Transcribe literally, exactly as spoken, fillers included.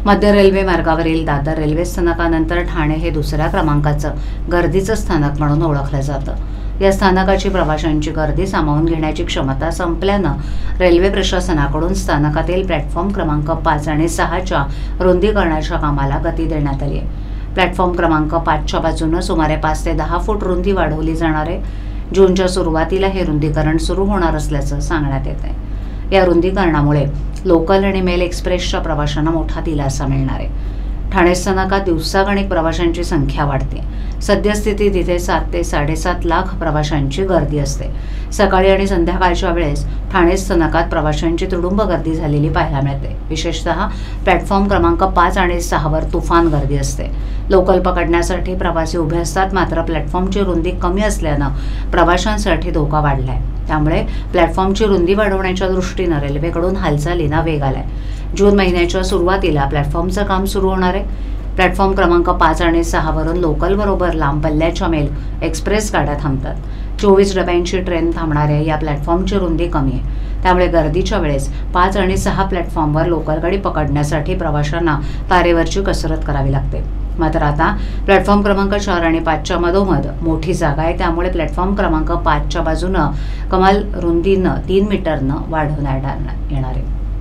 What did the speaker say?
मध्य रेल्वे मार्गावरील दादर रेल्वे स्थानकानंतर ठाणे हे दुसऱ्या क्रमांकाचं गर्दीचं स्थानक म्हणून ओळखलं जातं। या स्थानकाची प्रवाशांची गर्दी सामावून घेण्याची क्षमता संपल्यानं रेल्वे प्रशासनाकडून स्थानकातील प्लॅटफॉर्म क्रमांक पाच आणि सहाच्या रुंदीकरणाच्या कामाला गती देण्यात आली आहे। प्लॅटफॉर्म क्रमांक पाचच्या बाजूनं सुमारे पाच ते दहा फूट रुंदी वाढवली जाणार आहे। जूनच्या सुरुवातीला हे रुंदीकरण सुरू होणार असल्याचं सांगण्यात येत आहे। या रुंदीकरणामुळे लोकल आणि मेल एक्सप्रेसच्या प्रवाशांना मोठा दिलासा मिळणार आहे। ठाणे स्थानकात दिवसागणिक प्रवाशांची संख्या वाढते। सद्यस्थितीत इथे सात ते साडेसात लाख प्रवाशांची गर्दी असते। सकाळी आणि संध्याकाळच्या वेळेस ठाणे स्थानकात प्रवाशांची तुडुंब गर्दी झालेली पाहायला मिळते। विशेषतः प्लॅटफॉर्म क्रमांक पाच आणि सहावर तुफान गर्दी असते। लोकल पकडण्यासाठी प्रवासी उभे असतात, मात्र प्लॅटफॉर्मची रुंदी कमी असल्यानं प्रवाशांसाठी धोका वाढलाय। त्यामुळे प्लॅटफॉर्मची रुंदी वाढवण्याच्या दृष्टीनं रेल्वेकडून हालचालींना वेग आलाय। जून महिन्याच्या सुरुवातीला प्लॅटफॉर्मचं काम सुरू होणार आहे। प्लॅटफॉर्म क्रमांक पाच आणि सहावरून लोकलबरोबर लांब पल्ल्याच्या मेल एक्सप्रेस गाड्या थांबतात। चोवीस डब्यांची ट्रेन थांबणाऱ्या या प्लॅटफॉर्मची रुंदी कमी आहे। त्यामुळे गर्दीच्या वेळेस पाच आणि सहा प्लॅटफॉर्मवर लोकल गाडी पकडण्यासाठी प्रवाशांना तारेवरची कसरत करावी लागते। मात्र आता प्लॅटफॉर्म क्रमांक चार आणि पाचच्या मधोमध मोठी जागा आहे। त्यामुळे प्लॅटफॉर्म क्रमांक पाचच्या बाजूनं कमाल रुंदीनं तीन मीटरनं वाढवण्यात येणार आहे।